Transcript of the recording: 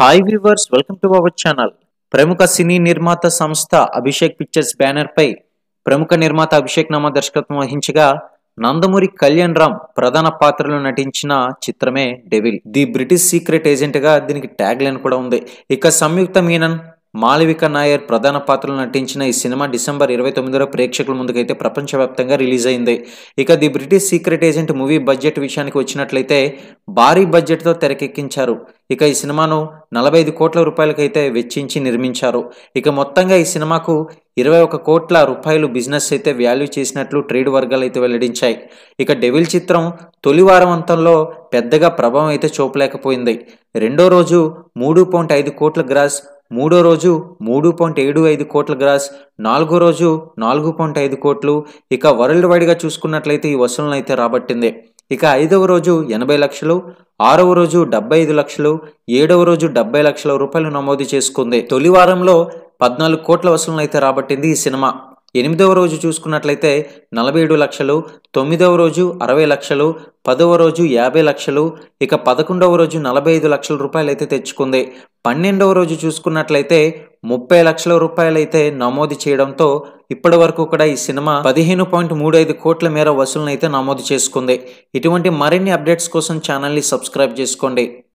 Hi viewers, welcome to our channel. ప్రముఖ సినీ నిర్మాత సంస్థ అభిషేక్ పిక్చర్స్ బ్యానర్ పై ప్రముఖ నిర్మాత అభిషేక్ నామ దర్శకత్వం వహించగా నందమూరి కళ్యాణ్ రామ్ ప్రధాన పాత్రలో నటించిన చిత్రమే devil. The British secret agent గా దీనికి ట్యాగ్ లైన్ కూడా ఉంది. ఇక సంయుక్త మీనన్, మాళవిక నాయర్ ప్రధాన పాత్రలు నటించిన ఈ సినిమా డిసెంబర్ 29 ప్రేక్షకుల ముందుకైతే ప్రపంచవ్యాప్తంగా రిలీజ్ అయింది. ఇక the British secret agent movie budget విషయానికి వచ్చినట్లయితే భారీ బడ్జెట్తో తెరకెక్కించారు. ఇక ఈ సినిమాను 45 కోట్ల రూపాయలకైతే వెచ్చించి నిర్మించారు. ఇక మొత్తంగా ఈ సినిమాకు 21 కోట్ల రూపాయలు బిజినెస్ అయితే వాల్యూ చేసినట్లు ట్రేడ్ వర్గాలు అయితే వెల్లడించాయి. ఇక డెవిల్ చిత్రం తొలి వారం అంతంలో పెద్దగా ప్రభావం అయితే చూపలేకపోయింది. రెండో రోజు 3.5 కోట్ల గ్రాస్, మూడో రోజు 3.75 కోట్ల గ్రాస్, నాలుగో రోజు 4.5 కోట్లు. ఇక వరల్డ్ వైడ్గా చూసుకున్నట్లయితే ఈ వసూళ్లను అయితే రాబట్టింది. ఇక 5వ రోజు 80 లక్షలు, 6వ రోజు 75 లక్షలు, 7వ రోజు 70 లక్షల రూపాయలు నమోదు చేసుకుంది. తొలి వారంలో 14 కోట్ల వసూళ్లను అయితే రాబట్టింది ఈ సినిమా. 8వ రోజు చూసుకున్నట్లయితే 47 లక్షలు, 9వ రోజు 60 లక్షలు, 10వ రోజు 50 లక్షలు, ఇక 11వ రోజు 45 లక్షల రూపాయలు అయితే తెచ్చుకుంది. 12వ రోజు చూసుకున్నట్లయితే 30 లక్షల రూపాయలు అయితే నమోదు చేయడంతో ఇప్పటి వరకు కూడా ఈ సినిమా 15.35 కోట్ల మేర వసూళ్లను అయితే నమోదు చేసుకుంది. ఇటువంటి మరిన్ని అప్డేట్స్ కోసం ఛానల్ని సబ్స్క్రైబ్ చేసుకోండి.